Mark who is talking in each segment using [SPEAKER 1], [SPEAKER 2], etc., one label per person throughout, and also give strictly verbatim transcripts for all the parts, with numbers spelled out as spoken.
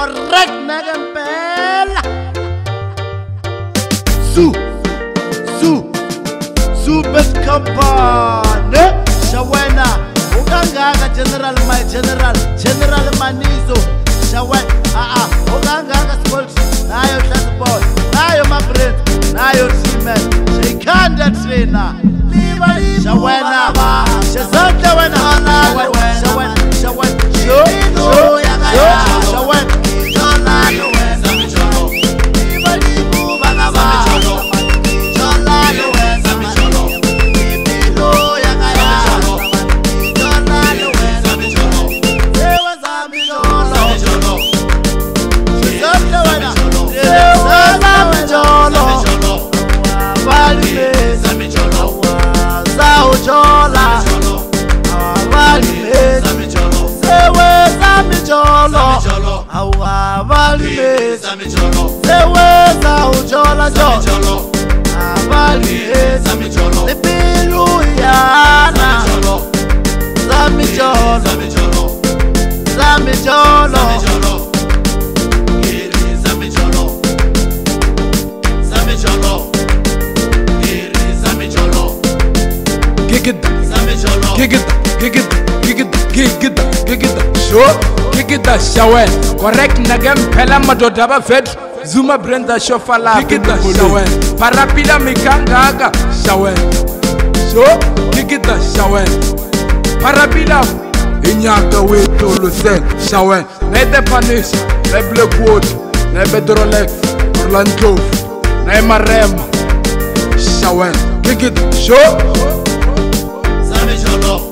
[SPEAKER 1] correct nagempela. Su, su, su best company. Shawena, Uganga General, my General, General Manizo. Shawena, ah ah, Uganga Sports. Now you're just boy. Now you're my friend. Now you're female. She can't trainer. Shawena, Shazanta Wena, Shawena, Shawena, Show, Show, Shawena. Seweza ujola jolo Avali Lipilu yana Zami jolo Zami jolo Iri zami jolo Zami jolo Iri zami jolo Gigida Zami jolo Gigida Gigida Gigida Gigida Gigida Sure Gigida Shawen Correct nagem pela madodaba fed Zuma Brenda Shofala Gigida Shawen Parapila Mikangaga Shawen So Gigida Shawen Parapila Inyaka Wetolo Sen Shawen Nede Panis Ne Blackwood Ne Bedrolex Orlando Ne Marem Shawen Gigida So Zami Jolo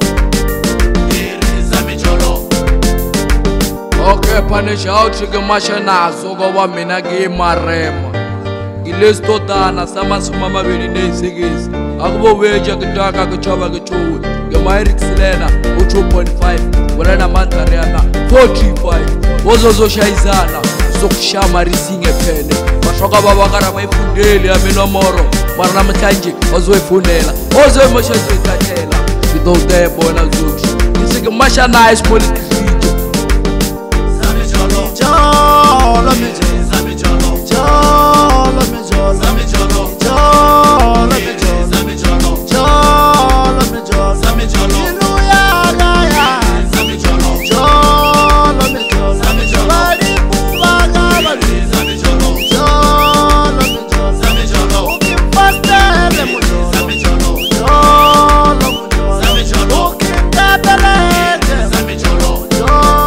[SPEAKER 1] Okay, punish out to the machina, so go one minute game marem. Iles totana, sama sumama very nice against. Agbo wage a dark a chava get two. Gamaric Selena, two point five, Warana Mantariana, forty five. Was also Shaizana, so Shamari sing a penny. Mashoka Babakara, my Fundeli, Aminomoro, Marnamatanji, Ozwe Funela, Ozwe Moshe Catela, without their bonus. It's like a machina is political. Jolo me jolo, jolo me jolo, jolo me jolo, jolo me jolo, jolo me jolo, jolo. Iluya gaya, jolo, jolo me jolo, bari kubaga bari, jolo, jolo me jolo, jolo. Ukimfasta le mo jolo, jolo, jolo, jolo. Ukimtabelete, jolo, jolo.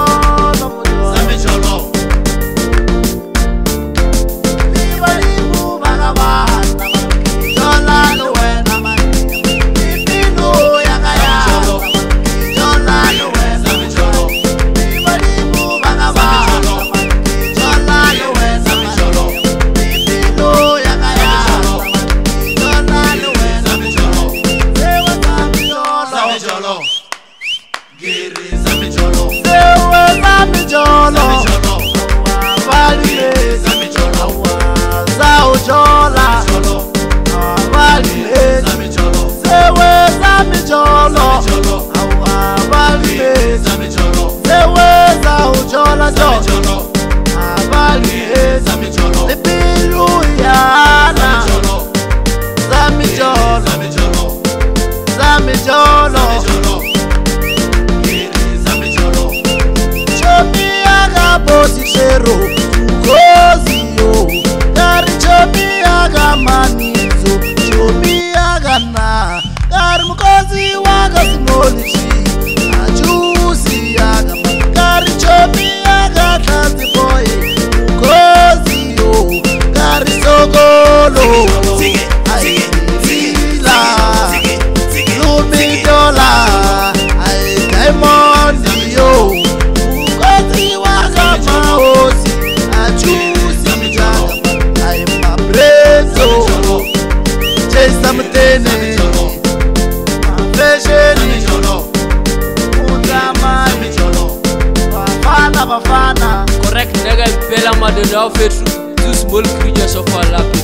[SPEAKER 2] Correct, nigga, Bella Madonna, two small creatures of Allah.